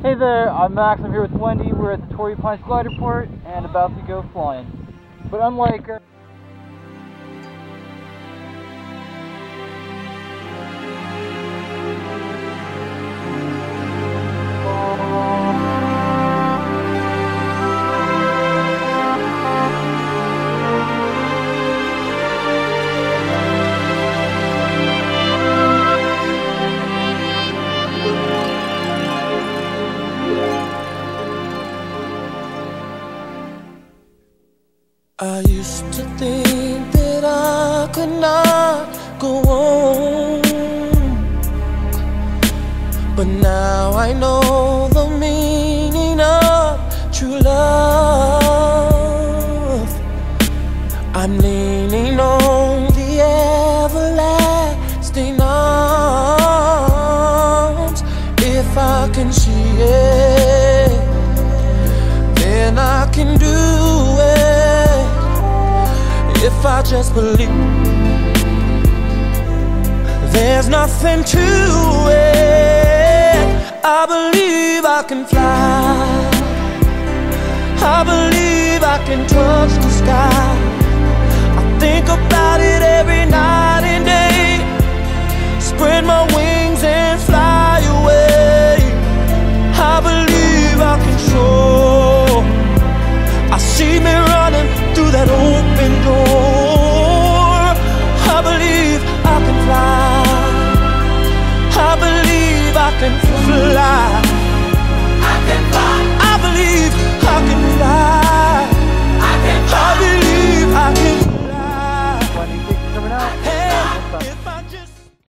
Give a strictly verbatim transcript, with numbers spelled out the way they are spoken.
Hey there, I'm Max. I'm here with Wendy. We're at the Torrey Pines Glider Port and about to go flying. But unlike her, I used to think that I could not go on, but now I know the meaning of true love. I'm leaning on the everlasting arms. If I can see it, then I can do it. If I just believe, there's nothing to it. I believe I can fly. I believe I can touch the sky. I think about it every night.